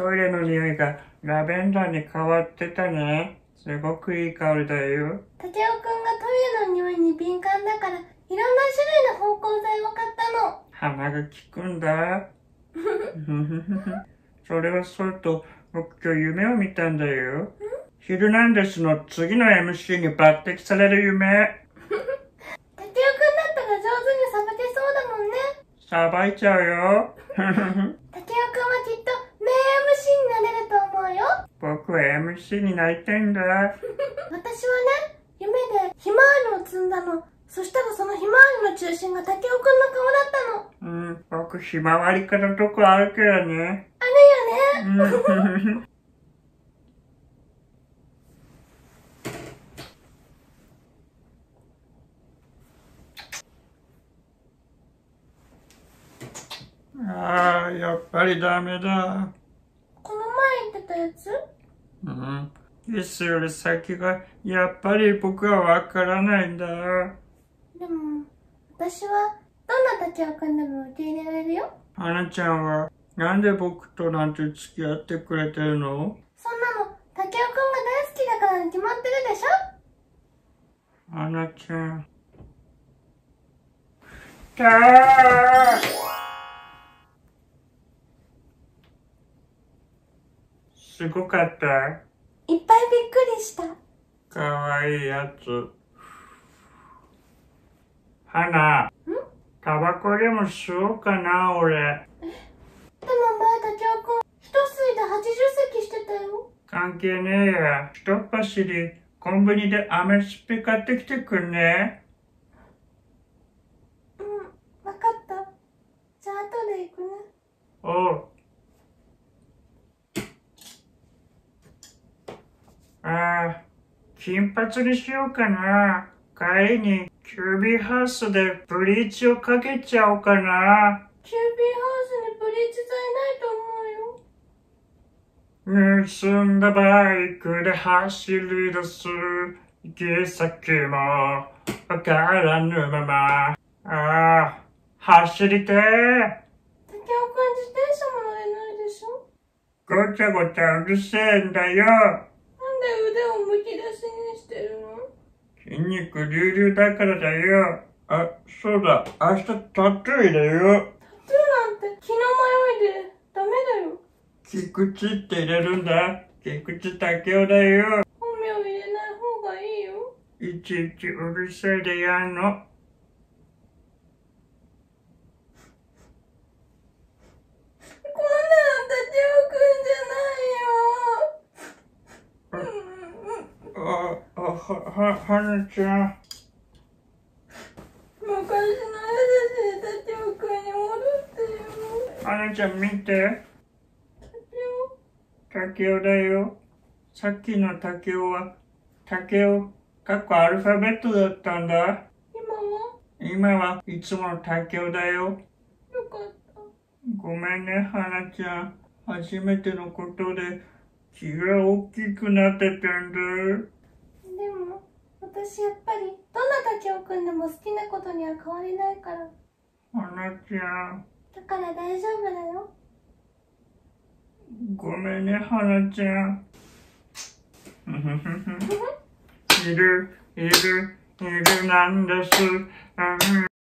トイレの匂いがラベンダーに変わってたね。すごくいい香りだよ。 タケオくんがトイレの匂いに敏感だから、いろんな種類の芳香剤を買ったの。 鼻が効くんだ。それはそうと、僕今日夢を見たんだよ。ヒルナンデスの次の MC に抜擢される夢。 タケオくんだったら上手にさばけそうだもんね。 さばいちゃうよ。 タケオくんはきっと名 MC になれると思うよ。 僕は MC になりたいんだ。 私はね、夢でひまわりを摘んだの。そしたらそのひまわりの中心がタケオくんの顔だったの。 僕ひまわりからとこあるけどね。 あるよね。 ああ、やっぱりダメだ。 この前言ってたやつ？ キスより先がやっぱり僕はわからないんだ。 でも、私はどんなタケオくんでも受け入れられるよ。 花ちゃんはなんで僕となんて付き合ってくれてるの？ そんなのタケオくんが大好きだからに決まってるでしょ。 花ちゃん。すごかった。 いっぱいびっくりした。 かわいいやつ。花。タバコでも吸おうかな、俺。 でも前タケオくん一吸いで80席してたよ。 関係ねえや。ひとっ走り、コンビニでアメスピ買ってきてくんね。 わかった。じゃあ後で行くね。 おう。金髪にしようかな。帰りにキュービーハウスでブリーチをかけちゃおうかな。 キュービーハウスにブリーチ剤ないと思うよ。 盗んだバイクで走り出す。行き先もわからぬまま。走りてー。 タケオくん自転車も乗れないでしょ。 ごちゃごちゃうるせえんだよ。 なんで腕をむき出しにしてるの？ 筋肉隆々だからだよ。そうだ。明日タトゥー入れよう。 タトゥーなんて気の迷いでダメだよ。 菊池って入れるんだ。菊池武雄だよ。 本名入れない方がいいよ。 いちいちうるせえでやんの。 こんなのタケオくんじゃないよ。 花ちゃん。 昔の話でタケオくんに戻ってよ。 花ちゃん見て。竹雄だよ。さっきの竹雄は、竹雄、アルファベットだったんだ。今はいつもの竹雄だよ。 よかった。 ごめんね、花ちゃん。初めてのことで気が大きくなってたんだ。 でも、私やっぱり、どんなタケオくんでも好きなことには変わりないから。 花ちゃん。 だから大丈夫だよ。 ごめんね、花ちゃん。いるなんです。